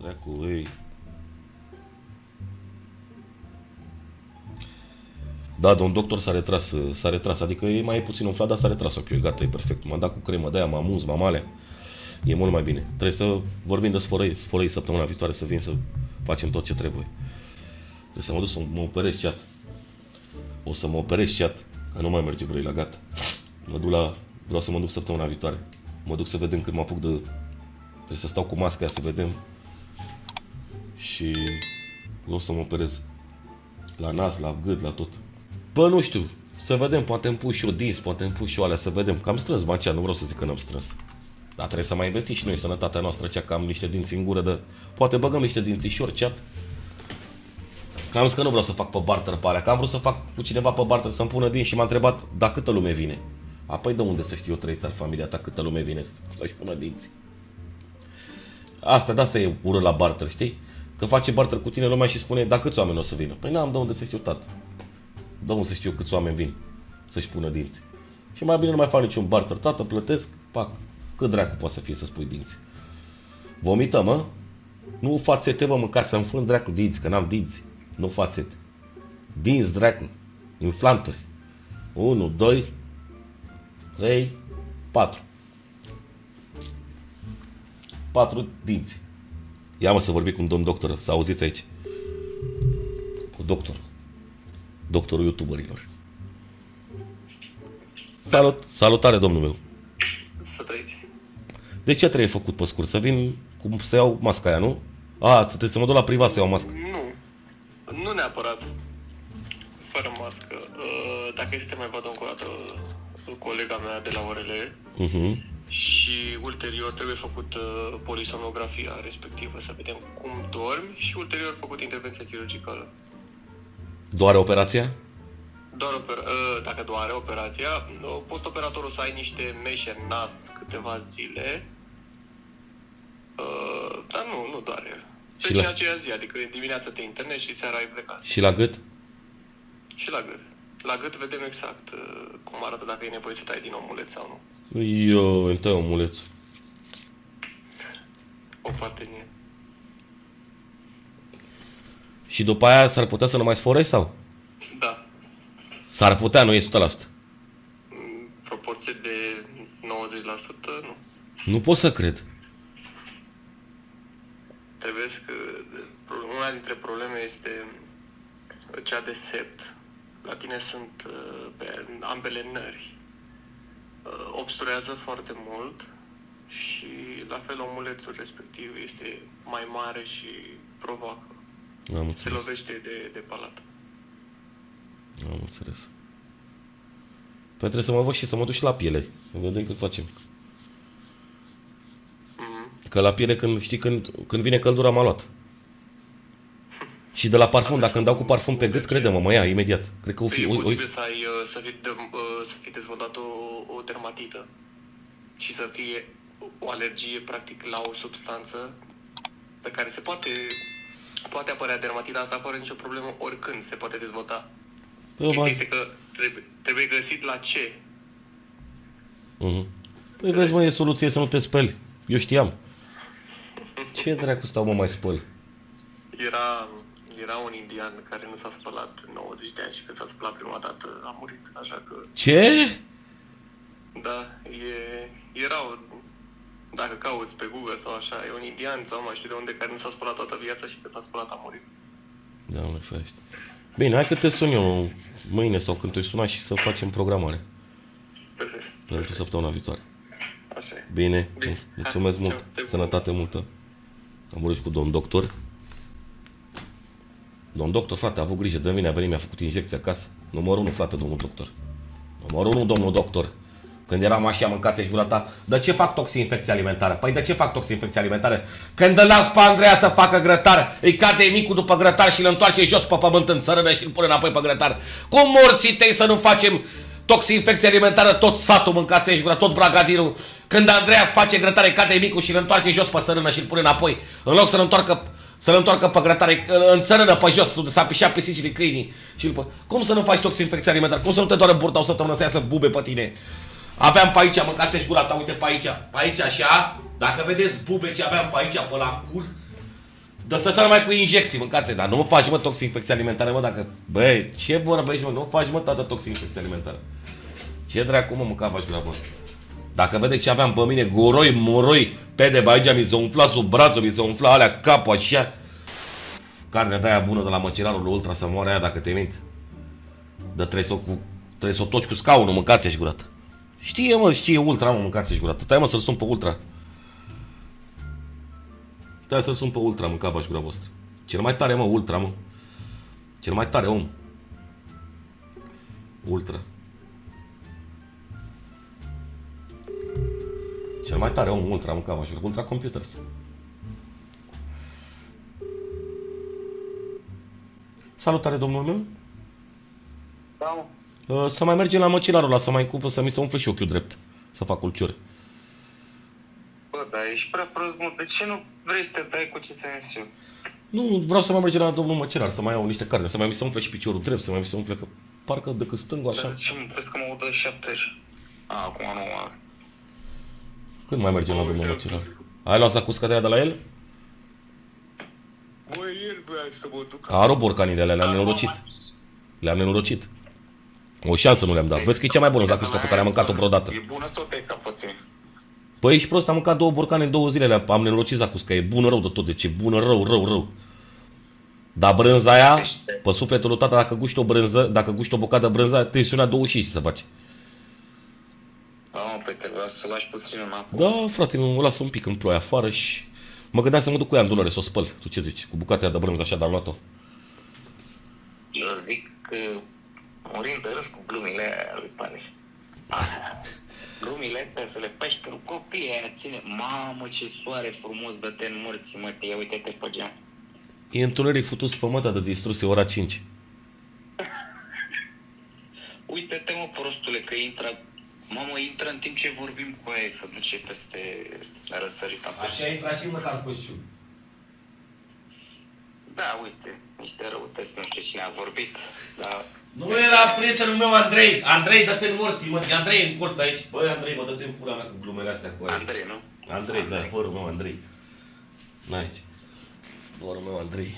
Dracu, ei. Da, domn doctor s-a retras, adică e mai puțin umflat, dar s-a retras ochiul, gata, e perfect. M-am dat cu cremă de aia, m-am uns, m-am alea. E mult mai bine. Trebuie să vorbim de sfărăi săptămâna viitoare, să vin să facem tot ce trebuie. Trebuie să mă duc să mă operez, chat. O să mă operez, chat, că nu mai merge Brăila, gata. Vreau să mă duc săptămâna viitoare. Mă duc să vedem când mă apuc de... Trebuie să stau cu masca aia să vedem. Și vreau să mă operez. La nas, la gât, la tot. Bă, nu știu. Să vedem, poate îmi pun și eu dinți, poate îmi pun și eu alea, să vedem. Că am strâns bacea, nu vreau să zic că n-am strâns. Dar trebuie să mai investim și noi în sănătatea noastră, cea că am niște dinți în gură de... Poate băgăm niște dințișori, chat. Că am zis că nu vreau să fac pe barter pe alea, că am vrut să fac cu cineva pe barter să-mi pună dinți și m-a întrebat, da, câtă lume vine? Apoi de unde să știu eu, trăiți al familia ta, câtă lume vine să-și pună dinți? De asta e urât la barter, știi? Că face barter cu tine lumea și spune, da, câți oameni o să vină? Păi n-am de unde să știu, tată. De unde să știu câți oameni vin să-și pună dinți? Și mai bine nu mai fac niciun barter, tată, plătesc, pac. Cât dracu poate să fie să spui dinți? Vomităm, mă? Nu fațete, mă, măcar să-mi pun dracu dinți, că n-am dinți. Nu fațete. Dinți, dracu. Inflanturi. 1, 2, 3, 4. 4 dinți. Ia mă să vorbim cu un domn doctor, să auziți aici. Cu doctorul. Doctorul youtuberilor. Salutare, domnul meu. Să trăiți. De ce trebuie făcut pe scurt? Să vin să iau masca aia, nu? Trebuie să mă duc la privat să iau mască. Nu neapărat. Fără mască. Dacă este mai văd încă o dată colega mea de la orele. Și ulterior trebuie făcut polisomnografia respectivă, să vedem cum dormi și ulterior făcut intervenția chirurgicală. Doare operația? Dacă doare operația, postoperatorul să ai niște meșe în nas câteva zile, dar nu doare. Deci în aceea zi, adică dimineața te internezi și seara ai plecat. Și la gât? Și la gât. La gât vedem exact cum arată, dacă e nevoie să tai din omuleț sau nu. Eu îmi tai omulețul. O parte din el. Și după aia s-ar putea să nu mai sforești sau? Da. S-ar putea, nu e 100%. În proporție de 90%, nu. Nu pot să cred. Trebuie că una dintre probleme este cea de sept. La tine sunt pe ambele nări. Obstruează foarte mult și la fel omulețul respectiv este mai mare și provoacă. Se lovește de palat. Am înțeles. Păi trebuie să mă văd și să mă duc și la piele. Vedem cât facem. Că la piele, când vine căldura, m-a luat. Și de la parfum, dacă îmi dau cu parfum pe gât, crede-mă, mă ia imediat. Cred că o fi... E posibil să fi dezvoltat o dermatită și să fie o alergie, practic, la o substanță pe care se poate apărea dermatita asta fără nicio problemă, oricând se poate dezvolta. Chestia este că trebuie găsit la ce. Păi vezi, mă, e soluție să nu te speli. Eu știam. Ce dracu stau, mă, mai spăl? Era un indian care nu s-a spălat 90 de ani și când s-a spălat prima dată a murit, așa că... Ce? Da, dacă cauți pe Google sau așa, e un indian sau mai știu de unde care nu s-a spălat toată viața și când s-a spălat a murit. Doamne ferește. Bine, hai că te sun eu mâine sau când te suna și să facem programare. Perfect. Pentru săptămâna viitoare. Așa e. Bine. Mulțumesc mult. Sănătate multă. Am vorbit cu domn doctor. Domn doctor, frate, a avut grijă de mine, a venit, mi-a făcut injecție acasă. Numărul 1, frate, domnul doctor. Numărul 1, domnul doctor. Când eram așa, mâncați-și gura ta, de ce fac toxinfecție alimentară? Păi de ce fac toxinfecție alimentară? Când îl las pe Andreea să facă grătar, îi cade micul după grătar și îl întoarce jos pe pământ în țărână și îl pune înapoi pe grătar. Cum morții tăi să nu facem toxinfecție alimentară, tot satul mâncați-și gura, tot Bragadinul? Când Andreea îți face grătar, îi cade micul și îl întoarce jos pe țărână și îl pune înapoi. În loc să-l întoarcă pe grătar, în țărână pe jos, unde s-a pișat pisicile câinii. Cum să nu faci toxinfecție alimentară? Cum să nu te doară burta o săptămână să iasă bube pe tine? Aveam pe aici, mâncați-și gura ta, uite pe aici așa, dacă vedeți bube ce aveam pe aici, pe la cur, Dar stăteam mai cu injecții, mâncați, dar nu mă faci, mă, toxinfecție alimentară, mă, dacă... Băi, ce vorbești, mă, nu faci, mă, tată, toxinfecție alimentară. Ce dracu, mă, mâncava și gura voastră. Dacă vedeți ce aveam pe mine, goroi, moroi, pe de aici, mi se umfla sub brațul, mi se umfla alea, capul, așa. Carnea de aia bună de la măcelarul lui Ultra să moare aia dacă te mint. Dar trebuie să o toci cu scaunul, mâncați și gurată. Știe, mă, știe Ultra, mă, mâncați și gurată. Tai, mă, să-l sun pe Ultra. Tai să-l sun pe Ultra, mâncava și gura voastră. Cel mai tare, mă, Ultra, mă. Cel mai tare om. Ultra. Cel mai tare om, Ultra, mâncava și gura. Ultra Computers. Salutare, domnul meu. Da, Să mai mergem la măcelarul ăla, să mai cupă, să mi se umfle și ochiul drept. Să fac culciuri. bă, dar ești prea prost, mă. De ce nu vrei să te dai cu ce ți-am zis eu? Nu, vreau să mai mergem la domnul măcelar, să mai iau niște carne, să mai mi se umfle și piciorul drept, să mai mi se umfle, că parcă decât stângul așa. Dar ce, vezi că mă audă 70. Acum nu mă... Când mai mergem la domnul măcelar? Ai luat zacusca de aia de la el? Bă, el vrea să mă duc. Are borcanile alea, le-am nenorocit. Le-am nenorocit. O șansă nu le-am dat. Vezi că e cea mai bună zacusca pe care am mâncat-o vreodată. E bună sau te capăte? Păi ești prost, am mâncat 2 borcane în 2 zile, am nenorocit zacusca. E bună rău de tot, deci e bună rău. Dar brânza aia, pe sufletul lui tata, dacă guști o brânză, dacă guști o bucată de brânză, tensiunea 25 să faci. Da, mă, pe te vreau să o lași puțin în apă. Da, frate, mă lasă un pic în ploaie afară și... Mă gândeam să mă duc cu ea în Dunăre, să o spăl. Tu ce zici? Cu bucata aia de brânză așa, dar am luat-o. Eu zic că murind de râs cu glumile aia lui Pane. Glumile astea să le faci când copiii aia ține. Mamă, ce soare frumos dă-te în morții, mă, ia uite-te pe geam. E întuneric futus pe măta de distrus, e ora 5. Uite-te, mă, prostule, că intră în timp ce vorbim cu aia să duce peste răsărita. Așa intra și măcar coșciu. Da, uite, niște răutăți, nu știu cine a vorbit, dar... Nu era prietenul meu, Andrei. Andrei, dă-te în morții, mă. Andrei e în colț aici. Băi, Andrei, mă, dă-te în pula mea cu glumele astea cu aia. Andrei, nu? Andrei, da, vărul meu, Andrei. N-aici. Vărul meu, Andrei.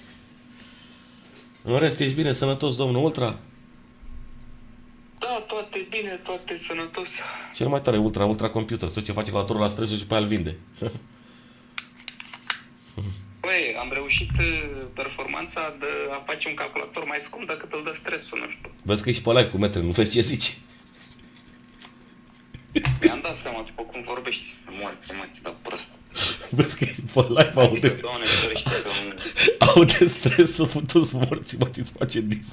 În rest, ești bine, sănătos, domnul Ultra? Da, toate bine, toate sănătos. Cel mai tare, Ultra Computer. Să ce face calculatorul la stresul și pe aia îl vinde. Băi, am reușit performanța de a face un calculator mai scump decât îl dă stresul, nu știu. Vezi că ești pe live cu metre, nu vezi ce zici? Mi-am dat seama după cum vorbești. Morți, mă, ți dau prost. Vezi că ești pe live, Adică, Doamne, ferește că nu... aude stresul, futus morții, mă, ți-ți face dis.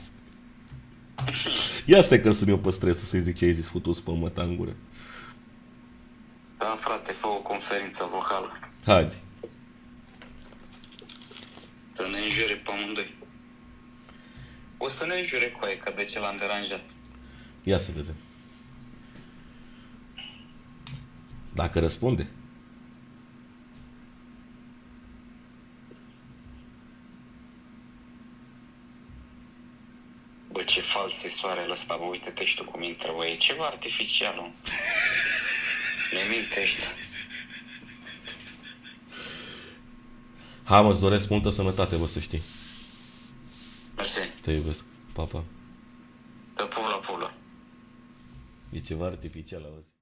Ia stai că sun eu pe stresul să-i zic ce ai zis, futus pe măta în gură. Da, frate, fă o conferință vocală. Haide. Să ne înjure pe amândoi. O să ne înjure cu aia, că de ce l-am deranjat. Ia să vedem. Dacă răspunde. Bă, ce fals e soarele ăsta, bă, uite-te și tu cum intră, bă, e ceva artificial, mă. Ne mintești. Hai, mă, îți doresc multă sănătate, bă, să știi. Mersi. Te iubesc. Pa, pa. Dă pula. E ceva artificial, auzi.